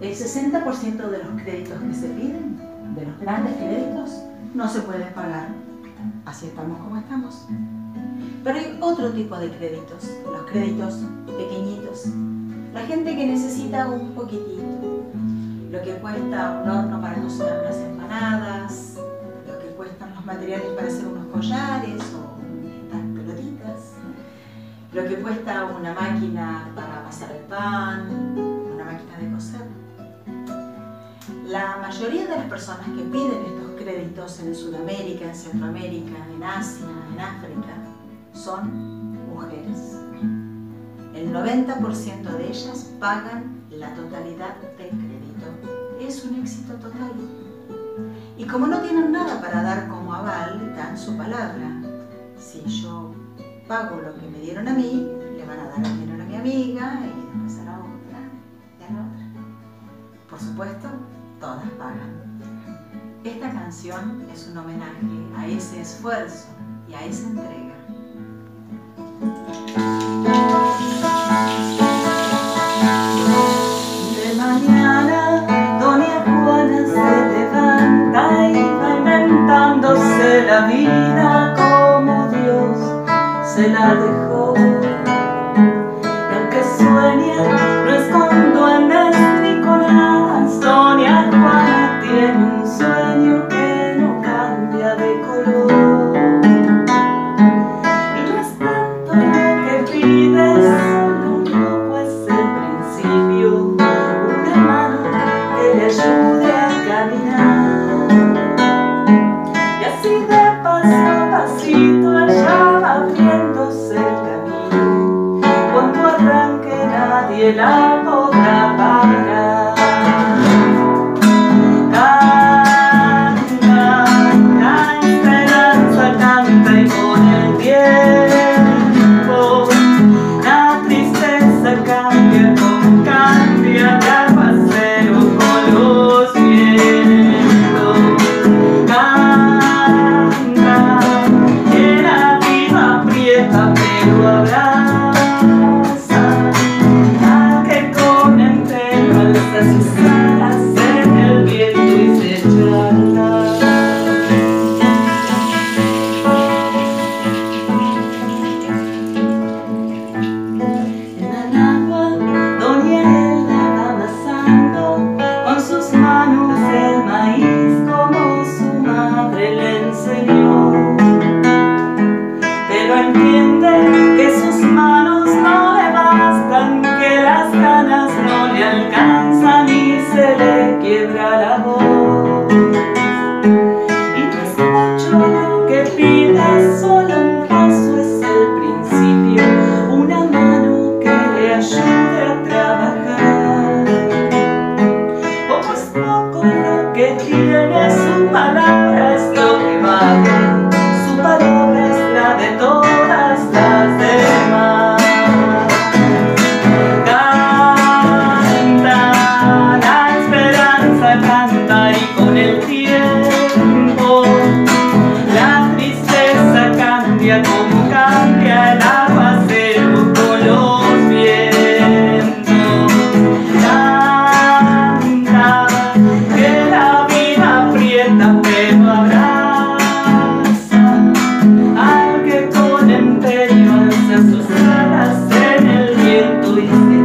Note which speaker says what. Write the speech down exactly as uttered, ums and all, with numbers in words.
Speaker 1: El sesenta por ciento de los créditos que se piden, de los grandes créditos, no se pueden pagar. Así estamos como estamos. Pero hay otro tipo de créditos, los créditos pequeñitos. La gente que necesita un poquitito, lo que cuesta un horno para cocinar unas empanadas, lo que cuestan los materiales para hacer unos collares o estas pelotitas, lo que cuesta una máquina para pasar el pan, una máquina de coser. La mayoría de las personas que piden estos créditos en Sudamérica, en Centroamérica, en Asia, en África, son mujeres. El noventa por ciento de ellas pagan la totalidad del crédito. Es un éxito total. Y como no tienen nada para dar como aval, dan su palabra. Si yo pago lo que me dieron a mí, le van a dar el dinero a mi amiga y después a la otra y a la otra. Por supuesto, todas pagan. Esta canción es un homenaje a ese esfuerzo y a esa entrega.
Speaker 2: De mañana doña Juana se levanta y va inventándose la vida como Dios se la dejó. Y aunque sueña, no es con duendes ni con hadas, doña Juana tiene un sueño que no cambia de color. Nadie la podrá parar. Canta, la esperanza canta y con el tiempo la tristeza cambia como cambia el aguacero con los vientos. Canta, que la vida aprieta pero habrá sus alas en el viento y se echará. En el agua doña Elda va amasando con sus manos el maíz como su madre le enseñó. Pero entiende que sus manos no le bastan, que las ganas no le alcanzan y se le quiebra la voz. Y no es mucho lo que pida, solo un paso es el principio, una mano que le ayude a trabajar. Poco es poco lo que tiene, su palabra es lo que vale, su palabra es la de todas las demás. Canta y con el tiempo la tristeza cambia como cambia el aguacero con los vientos. Canta que la vida aprieta pero abraza al que con empeño alza sus alas en el viento y se